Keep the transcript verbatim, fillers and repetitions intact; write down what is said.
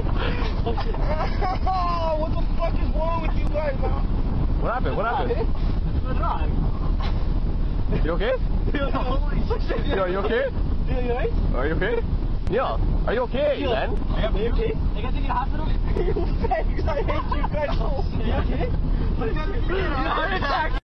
What the fuck is wrong with you guys, man? What happened? What happened? You okay? Yo, you okay? You right? Are you okay? Yeah. Are you okay, man? Are you okay? I got to the hospital. You fags! I hate you guys. You okay?